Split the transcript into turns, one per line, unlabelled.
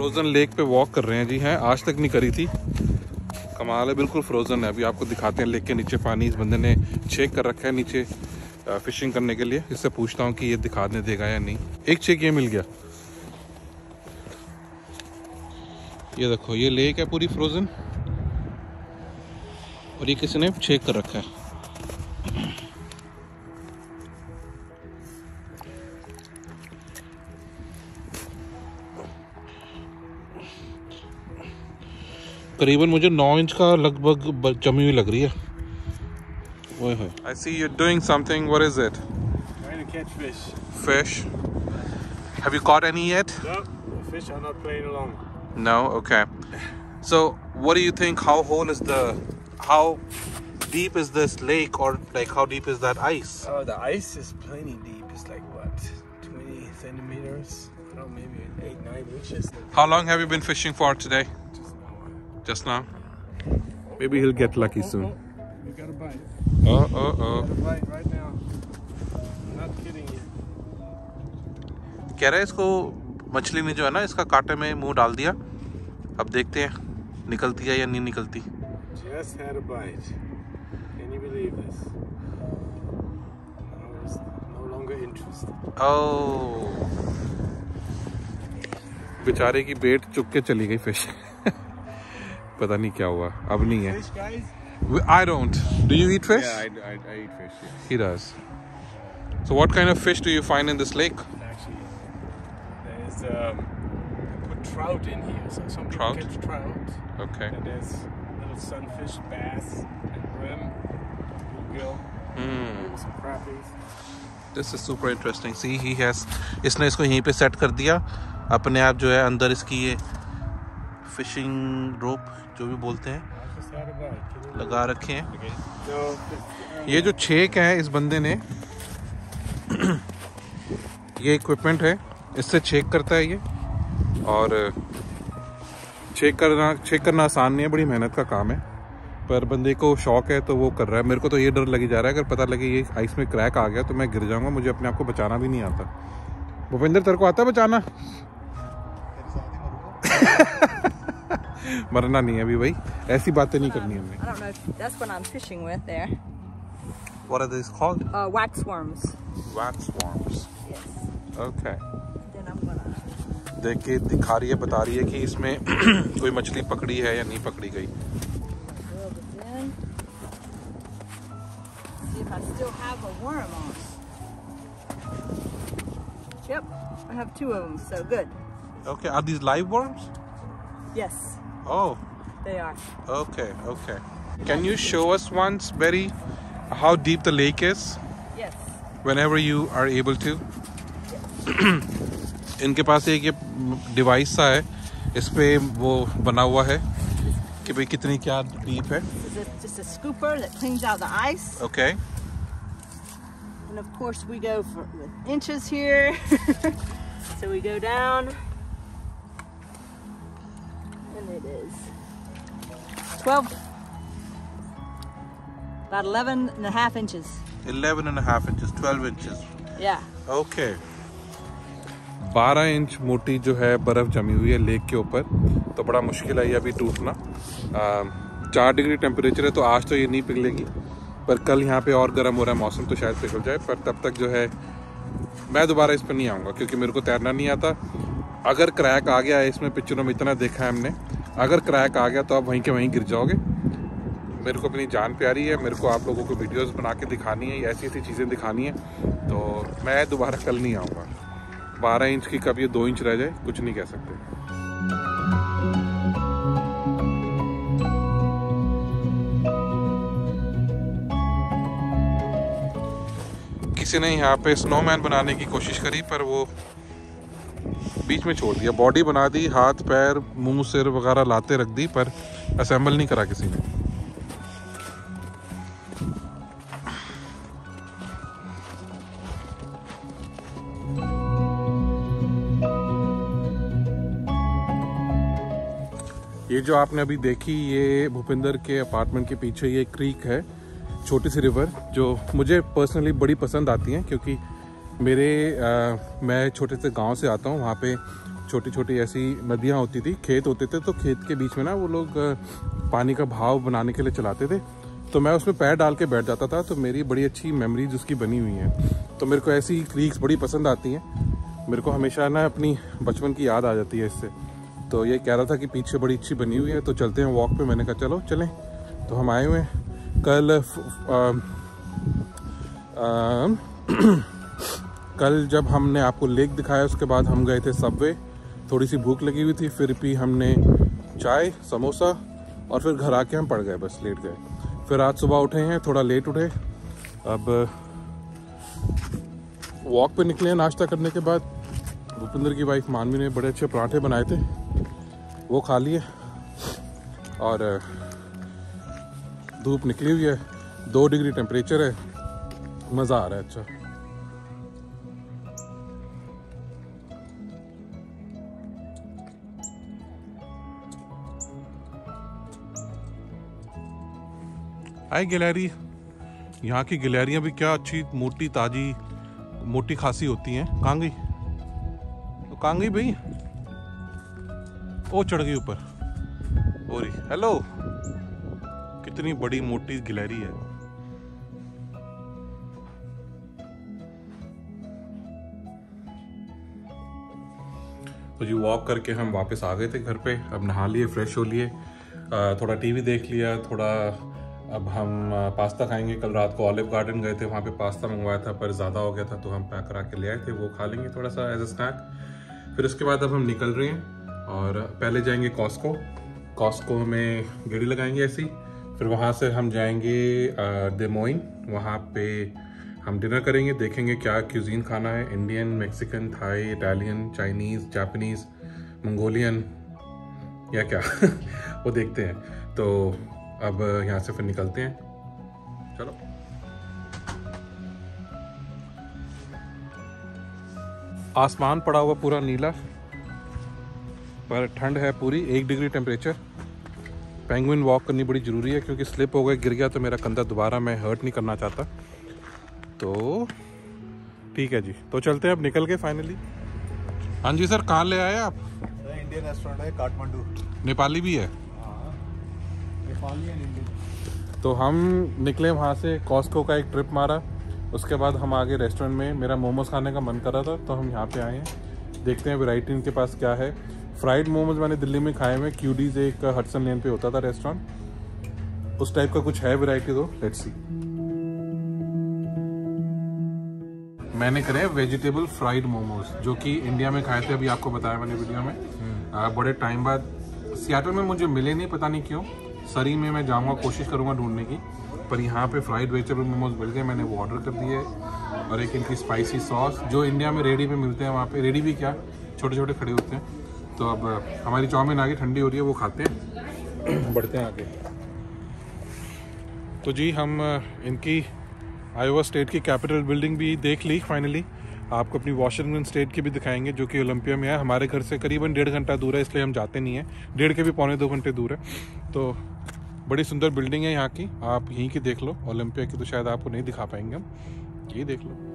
Frozen lake पे walk कर रहे हैं जी। हैं आज तक नहीं करी थी, कमाल है, बिल्कुल फ्रोजन है। अभी आपको दिखाते हैं लेक के नीचे पानी इस बंदे ने छेक कर रखा है नीचे फिशिंग करने के लिए। इससे पूछता हूँ कि ये दिखाने देगा या नहीं। एक छेक ये मिल गया। ये देखो, ये लेक है पूरी फ्रोजन और ये किसी ने छेक कर रखा है। करीबन मुझे 9 इंच का लगभग जमी हुई लग रही है। I see you're doing something. What is it?
Trying to catch fish.
Fish. Have you caught any yet?
No, the fish are not playing along.
No? Okay. So, what do you think? How deep is this lake, or like how deep is that ice?
Oh, the ice is plenty deep. It's like what, 20 centimeters? No, maybe 8-9 inches.
How long have you been fishing for today? Just now. Maybe he'll get lucky soon.
You got a bite.
Oh.
Got a bite right now. I'm not kidding you.
कह रहा है इसको मछली ने जो है ना इसका कांटे में मुंह डाल दिया। अब देखते हैं निकलती है या नहीं निकलती।
Just had a bite. Can you believe this? I was no longer interested.
Oh. बेचारे की बेट चुक के चली गई फिश। पता नहीं क्या हुआ, अब नहीं है।
Fish, guys?
I don't. Do you eat fish?
Yeah, I eat fish. Yes.
He does. So what kind of fish do you find in this lake?
Actually, there's put trout in here, so some people
Trout?
catch trout.
Okay.
And there's little sunfish, bass, and brim, bluegill, some crappies.
This is super interesting. See, he has. इसने इसको यहीं पे set कर दिया अपने आप जो है अंदर इसकी ये फिशिंग रोप जो भी बोलते हैं लगा रखे हैं। ये जो छेक है इस बंदे ने ये इक्विपमेंट है, इससे छेक करता है ये। और छेक करना आसान नहीं है, बड़ी मेहनत का काम है, पर बंदे को शौक है तो वो कर रहा है। मेरे को तो ये डर लगी जा रहा है, अगर पता लगे ये आइस में क्रैक आ गया तो मैं गिर जाऊंगा। मुझे अपने आप को बचाना भी नहीं आता। भूपेंद्र तेरे को आता है बचाना? मरना नहीं है अभी भाई, ऐसी बातें नहीं करनी हमने।
I don't know if that's what I'm fishing with there.
What are these called?
Wax worms.
Wax worms.
Yes.
Okay.
Then I'm gonna
देख के दिखा रही है, बता रही है कि इसमें कोई मछली पकड़ी है या नहीं पकड़ी गई।
reel this in. See if I still have a worm on. Yep, I have 2 of them, so good.
Okay, are these live worms?
Yes,
Oh,
they are.
okay. Can you show us once, Betty, how deep the lake is?
Yes.
Whenever you are able to. इनके पास एक ये device सा है, इस पे वो बना हुआ है कि भाई कितनी क्या डीप है।
This is just a scooper that cleans out the ice.
Okay.
And of course we go with inches here. So we go down. And it is 12, about 11.5 inches.
11.5 inches, 12 inches.
Yeah.
Okay. 12 inch मोटी जो है बर्फ जमी हुई है lake के ऊपर, तो बड़ा मुश्किल है ये अभी टूटना। 4 डिग्री टेम्परेचर है, तो आज तो ये नहीं पिघलेगी, पर कल यहाँ पे और गर्म हो रहा है मौसम, तो शायद पिघल जाए। पर तब तक जो है मैं दोबारा इस पर नहीं आऊँगा, क्योंकि मेरे को तैरना नहीं आता। अगर क्रैक आ गया है, इसमें पिक्चरों में इतना देखा है हमने, अगर क्रैक आ गया तो आप वहीं के वहीं गिर जाओगे। मेरे को अपनी जान प्यारी है, मेरे को आप लोगों को वीडियोस बना के दिखानी है, ऐसी ऐसी चीज़ें दिखानी है, तो मैं दोबारा कल नहीं आऊँगा। 12 इंच की कब ये 2 इंच रह जाए, कुछ नहीं कह सकते। किसी ने यहाँ पे स्नोमैन बनाने की कोशिश करी, पर वो बीच में छोड़ दिया। बॉडी बना दी, हाथ पैर मुंह सिर वगैरह लाते रख दी, पर असेंबल नहीं करा किसी ने। ये जो आपने अभी देखी, ये भूपेंद्र के अपार्टमेंट के पीछे ये क्रीक है, छोटी सी रिवर, जो मुझे पर्सनली बड़ी पसंद आती हैं, क्योंकि मैं छोटे से गांव से आता हूँ। वहाँ पे छोटी छोटी ऐसी नदियाँ होती थी, खेत होते थे, तो खेत के बीच में ना वो लोग पानी का भाव बनाने के लिए चलाते थे। तो मैं उसमें पैर डाल के बैठ जाता था, तो मेरी बड़ी अच्छी मेमोरीज उसकी बनी हुई हैं। तो मेरे को ऐसी क्रीक्स बड़ी पसंद आती हैं, मेरे को हमेशा ना अपनी बचपन की याद आ जाती है इससे। तो ये कह रहा था कि पीछे बड़ी अच्छी बनी हुई है, तो चलते हैं वॉक पे। मैंने कहा चलो चलें। तो हम आए हुए हैं। कल जब हमने आपको लेक दिखाया, उसके बाद हम गए थे सबवे, थोड़ी सी भूख लगी हुई थी, फिर भी हमने चाय समोसा और फिर घर आके हम पड़ गए, बस लेट गए। फिर आज सुबह उठे हैं, थोड़ा लेट उठे, अब वॉक पे निकले हैं नाश्ता करने के बाद। भूपिंदर की वाइफ मानवी ने बड़े अच्छे पराठे बनाए थे, वो खा लिए। और धूप निकली हुई है, 2 डिग्री टेम्परेचर है, मज़ा आ रहा है। अच्छा आई गिलहरी। यहाँ की गिलहरियाँ भी क्या अच्छी मोटी ताजी मोटी खासी होती हैं। कहाँ गई? तो कहाँ गई भाई? ओ चढ़ गई ऊपर। ओरी हेलो, कितनी बड़ी मोटी गिलहरी है। तो जी वॉक करके हम वापस आ गए थे घर पे। अब नहा लिए, फ्रेश हो लिए, थोड़ा टीवी देख लिया, थोड़ा अब हम पास्ता खाएंगे। कल रात को ऑलिव गार्डन गए थे, वहाँ पे पास्ता मंगवाया था पर ज़्यादा हो गया था, तो हम पैक करा के ले आए थे, वो खा लेंगे थोड़ा सा एज अ स्नैक। फिर उसके बाद अब हम निकल रहे हैं और पहले जाएंगे कॉस्को में गेड़ी लगाएंगे ऐसी। फिर वहाँ से हम जाएंगे दे मोइन, वहाँ पे हम डिनर करेंगे, देखेंगे क्या क्यूजीन खाना है, Indian, Mexican, Thai, Italian, Chinese, Japanese, Mongolian या क्या वो देखते हैं। तो अब यहाँ से फिर निकलते हैं, चलो। आसमान पड़ा हुआ पूरा नीला, पर ठंड है पूरी, 1 डिग्री टेम्परेचर। पेंगुइन वॉक करनी बड़ी ज़रूरी है, क्योंकि स्लिप हो गया, गिर गया तो मेरा कंधा दोबारा मैं हर्ट नहीं करना चाहता। तो ठीक है जी, तो चलते हैं अब निकल के फाइनली। हाँ जी सर, कहाँ ले आए आप?
इंडियन रेस्टोरेंट है काठमांडू।
नेपाली भी है?
नेपाली है इंडियन।
तो हम निकले वहाँ से, कॉस्को का एक ट्रिप मारा, उसके बाद हम आगे रेस्टोरेंट में, मेरा मोमोज खाने का मन कर रहा था, तो हम यहाँ पे आए हैं। देखते हैं वैरायटी इनके पास क्या है। फ्राइड मोमोज मैंने दिल्ली में खाए हुए, क्यूडीज एक हडसन लेन पे होता था रेस्टोरेंट, उस टाइप का कुछ है वैरायटी, तो लेट्स सी। मैंने करे वेजिटेबल फ्राइड मोमोज, जो कि इंडिया में खाए थे, अभी आपको बताया मैंने वीडियो में। बड़े टाइम बाद सियाटल में मुझे मिले नहीं, पता नहीं क्यों। सरी में मैं जाऊँगा, कोशिश करूँगा ढूंढने की, पर यहाँ पे फ्राइड वेजिटेबल मोमोज मिल गए, मैंने वो ऑर्डर कर दिए। और एक इनकी स्पाइसी सॉस, जो इंडिया में रेडी पे मिलते हैं, वहाँ पे रेडी भी क्या, छोटे छोटे खड़े होते हैं। तो अब हमारी चाउमीन आगे ठंडी हो रही है, वो खाते हैं, बढ़ते हैं आगे। तो जी हम इनकी आयोवा स्टेट की कैपिटल बिल्डिंग भी देख ली फाइनली। आपको अपनी वाशिंगटन स्टेट की भी दिखाएंगे, जो कि ओलंपिया में है। हमारे घर से करीबन 1.5 घंटा दूर है, इसलिए हम जाते नहीं हैं। 1.5 के भी 1.25-2 घंटे दूर है। तो बड़ी सुंदर बिल्डिंग है यहाँ की, आप यहीं की देख लो। ओलंपिया की तो शायद आपको नहीं दिखा पाएंगे हम, ये देख लो।